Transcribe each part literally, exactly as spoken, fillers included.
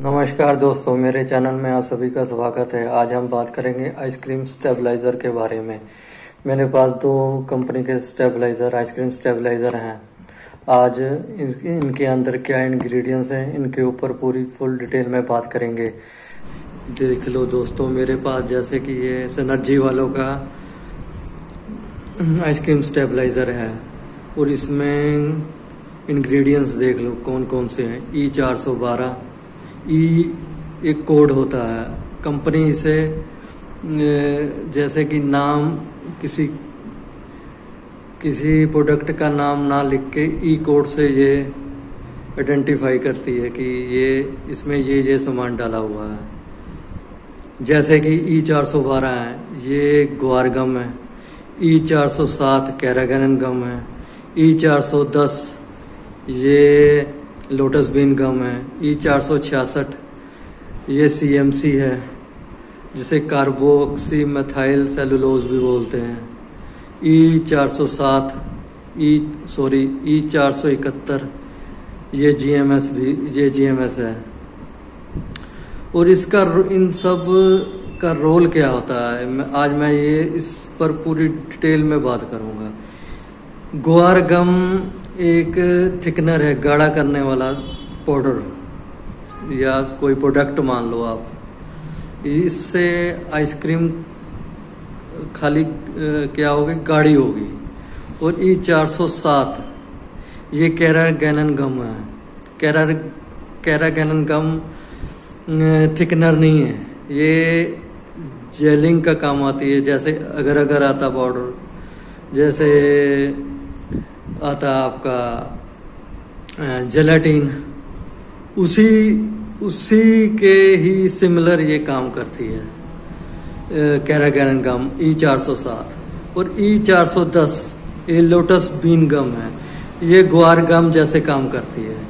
नमस्कार दोस्तों, मेरे चैनल में आप सभी का स्वागत है। आज हम बात करेंगे आइसक्रीम स्टेबलाइज़र के बारे में। मेरे पास दो कंपनी के स्टेबलाइज़र आइसक्रीम स्टेबलाइज़र हैं। आज इन, इनके अंदर क्या इंग्रेडिएंट्स हैं, इनके ऊपर पूरी फुल डिटेल में बात करेंगे। देख लो दोस्तों, मेरे पास जैसे कि ये सिनर्जी वालों का आइसक्रीम स्टेबलाइज़र है और इसमें इंग्रेडिएंट्स देख लो कौन कौन से हैं। ई चार सौ बारह ई एक कोड होता है। कंपनी से जैसे कि नाम किसी किसी प्रोडक्ट का नाम ना लिख के ई कोड से ये आइडेंटिफाई करती है कि ये इसमें ये ये सामान डाला हुआ है। जैसे कि ई चार सौ बारह है, ये ग्वार गम है। ई चार सौ सात कैरागन गम है। ई चार सौ दस ये लोटस बीन गम है। ई चार सौ छियासठ ये सी एम सी है, जिसे कार्बोक्सी मेथाइल सेलुलोज भी बोलते हैं। ई चार सौ सात ई सॉरी ई चार सौ इकहत्तर ये जी एम एस भी ये जी एम एस है। और इसका इन सब का रोल क्या होता है, मैं आज मैं ये इस पर पूरी डिटेल में बात करूंगा। ग्वार गम एक थिकनर है, गाढ़ा करने वाला पाउडर या कोई प्रोडक्ट मान लो आप। इससे आइसक्रीम खाली क्या होगी, गाढ़ी होगी। और ई चार सौ सात ये कैरागैनन गम है। कैरा कैरागैनन गम थिकनर नहीं है, ये जेलिंग का काम आती है। जैसे अगर अगर आता पाउडर, जैसे आता आपका जेलेटिन, उसी उसी के ही सिमिलर ये काम करती है कैरागैनन गम ई चार सौ सात। और ई चार सौ दस ये लोटस बीन गम है, ये ग्वार गम जैसे काम करती है।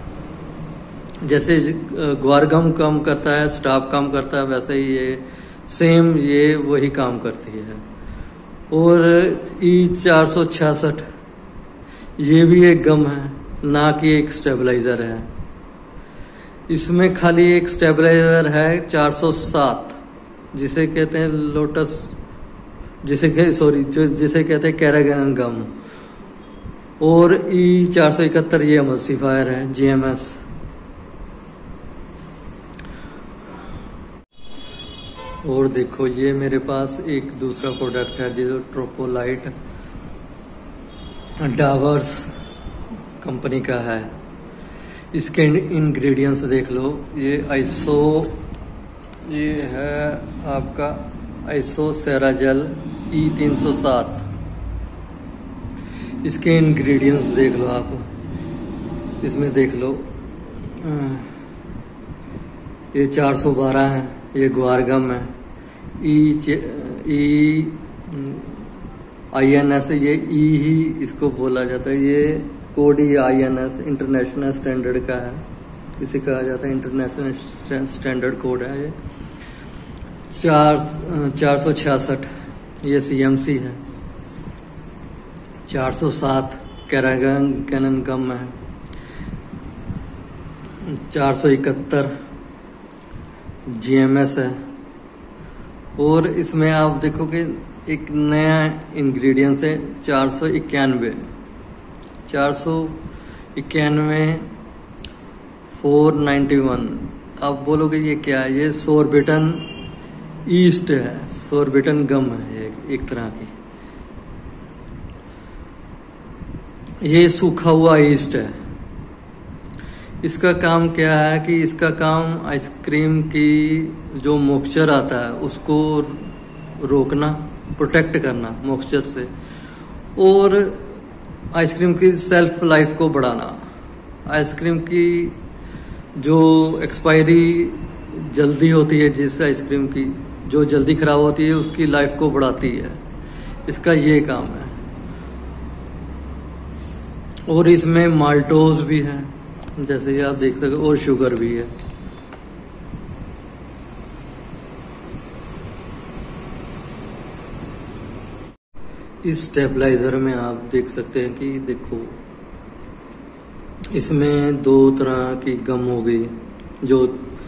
जैसे ग्वार गम काम करता है, स्टाफ काम करता है, वैसे ही ये सेम ये वही काम करती है। और ई चार सौ छियासठ ये भी एक गम है, ना कि एक स्टेबलाइजर है। इसमें खाली एक स्टेबलाइजर है चार सौ सात, जिसे कहते हैं लोटस जिसे कह सॉरी जो जिसे कहते हैं कैरागैनन गम। और ई चार सौ इकहत्तर ये एमल्सिफायर है, जी एम एस। और देखो, ये मेरे पास एक दूसरा प्रोडक्ट है जो ट्रोपोलाइट डावर्स कंपनी का है। इसके इंग्रेडिएंट्स देख लो। ये आइसो ये है आपका आइसो सेराजेल ई तीन सौ सात। इसके इंग्रेडिएंट्स देख लो आप, इसमें देख लो। ये चार सौ बारह है, ये ग्वार गम है। ई ई आई एन एस ये ई ही इसको बोला जाता है। ये कोड ही I N S international standard का है, इसे कहा जाता है इंटरनेशनल स्टैंडर्ड कोड है। ये चार चार सौ छियासठ ये सी एम सी है। चार सौ सात कैरागैनन गम है। चार सौ इकहत्तर जी एम एस है। और इसमें आप देखो कि एक नया इंग्रेडिएंट्स है चार सौ इक्यानवे चार सौ इक्यानवे फोर नाइन्टी वन। आप बोलोगे ये क्या है, ये सोरबिटन ईस्ट है, सोरबिटन गम है ये एक तरह की। ये सूखा हुआ ईस्ट है। इसका काम क्या है कि इसका काम आइसक्रीम की जो मॉइस्चर आता है उसको रोकना, प्रोटेक्ट करना मॉइस्चर से, और आइसक्रीम की सेल्फ लाइफ को बढ़ाना। आइसक्रीम की जो एक्सपायरी जल्दी होती है, जिस आइसक्रीम की जो जल्दी खराब होती है, उसकी लाइफ को बढ़ाती है। इसका ये काम है। और इसमें माल्टोज भी है, जैसे कि आप देख सकते, और शुगर भी है। इस स्टेबलाइजर में आप देख सकते हैं कि देखो, इसमें दो तरह की गम हो गई, जो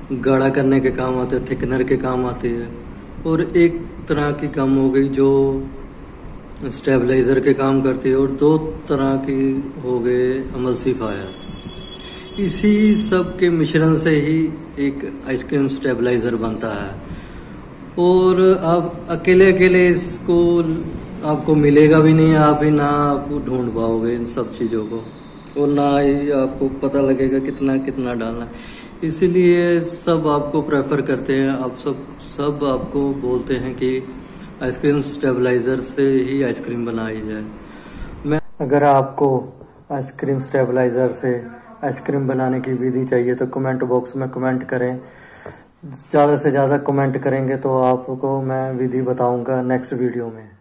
गाढ़ा करने के काम आते हैं, थिकनर के काम आती है। और एक तरह की कम हो गई जो स्टेबलाइज़र के काम करती है, और दो तरह की हो गए एमल्सिफायर। इसी सब के मिश्रण से ही एक आइसक्रीम स्टेबलाइज़र बनता है। और आप अकेले अकेले इसको आपको मिलेगा भी नहीं, आप ही ना आप ढूंढ पाओगे इन सब चीज़ों को, और ना ही आपको पता लगेगा कितना कितना डालना है। इसीलिए सब आपको प्रेफर करते हैं, आप सब सब आपको बोलते हैं कि आइसक्रीम स्टेबलाइज़र से ही आइसक्रीम बनाई जाए। मैं अगर आपको आइसक्रीम स्टेबलाइज़र से आइसक्रीम बनाने की विधि चाहिए तो कमेंट बॉक्स में कमेंट करें। ज़्यादा से ज़्यादा कमेंट करेंगे तो आपको मैं विधि बताऊंगा नेक्स्ट वीडियो में।